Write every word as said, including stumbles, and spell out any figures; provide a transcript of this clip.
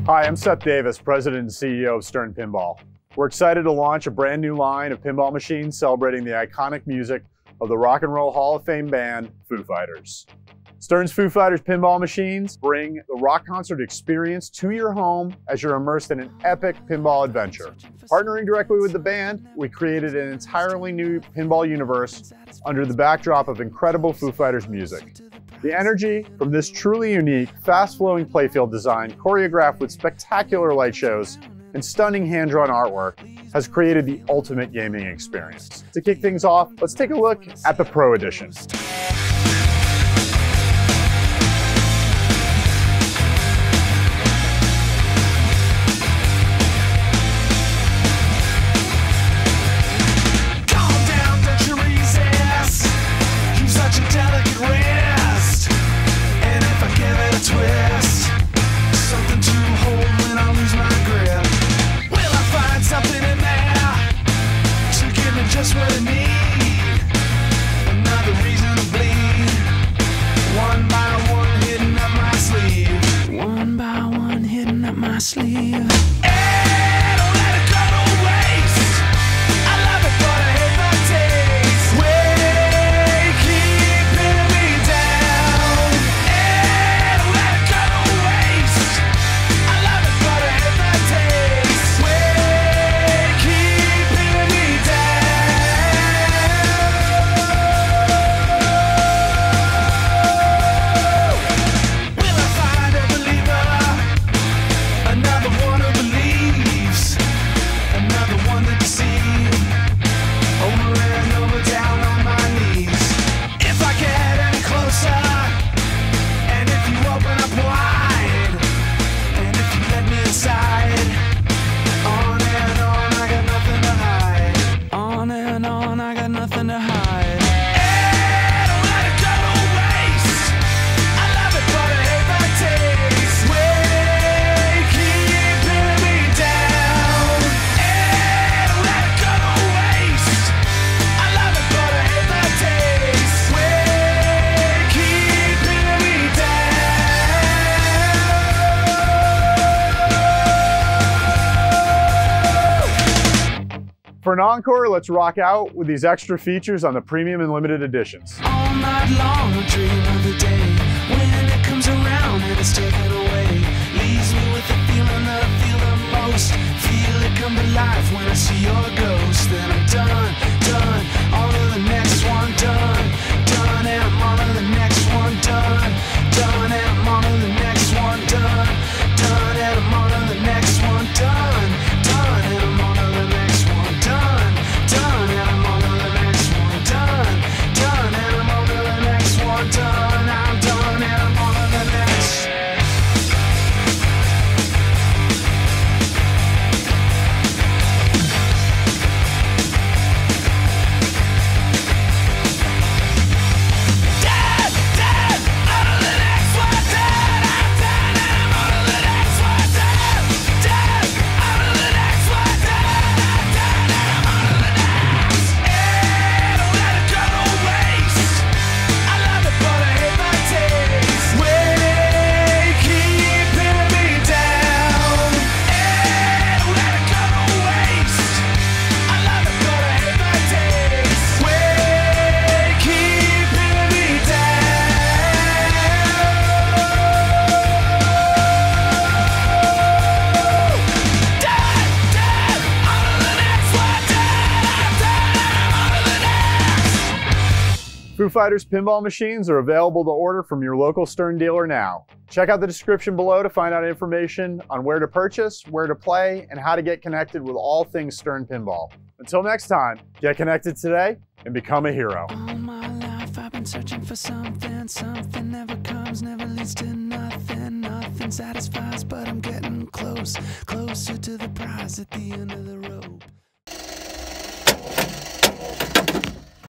Hi, I'm Seth Davis, President and C E O of Stern Pinball. We're excited to launch a brand new line of pinball machines celebrating the iconic music of the Rock and Roll Hall of Fame band, Foo Fighters. Stern's Foo Fighters pinball machines bring the rock concert experience to your home as you're immersed in an epic pinball adventure. Partnering directly with the band, we created an entirely new pinball universe under the backdrop of incredible Foo Fighters music. The energy from this truly unique, fast-flowing playfield design, choreographed with spectacular light shows and stunning hand-drawn artwork, has created the ultimate gaming experience. To kick things off, let's take a look at the Pro Edition. Just what I need, another reason to bleed. One by one hitting up my sleeve. One by one hitting up my sleeve. Hey, don't let it go to waste. I love it, but I hate the taste. Way keeping me down. Hey, don't let it go to waste. I love it, but I hate the taste. Way keeping me down. For an encore, let's rock out with these extra features on the premium and limited editions. All night long I dream of the day when it comes around and it's taken away. Leaves me with the feeling that I feel the most. Feel it come to life when I see your ghost. Then I'm done, done, on to the next one, done, done, and I'm on to the next one, done, done, and I'm on to the next one, done, done, and I'm on to the next one, done, done, and I'm on to the next one, done, done, and I'm on to the next one, done, done, and I'm on to the next one, done, I'm done, and I'm on to the next. Dead, dead, on to the next one, dead, I'm done, and I'm on to the next one, dead, dead, on to the next one, dead, I'm done, and I'm on to the next. Hey, don't let it go to waste. I love it, but I hate my taste. Way keeping me down. Hey, don't let it go to waste. I love it, but I hate my taste. Way keeping me down. Dead, dead, on to the next one, dead, I'm done, and I'm on to the next. Foo Fighters pinball machines are available to order from your local Stern dealer now. Check out the description below to find out information on where to purchase, where to play, and how to get connected with all things Stern Pinball. Until next time, get connected today and become a hero. All my life I've been searching for something. Something never comes, never leads to nothing. Nothing satisfies, but I'm getting close, closer to the prize at the end of the road.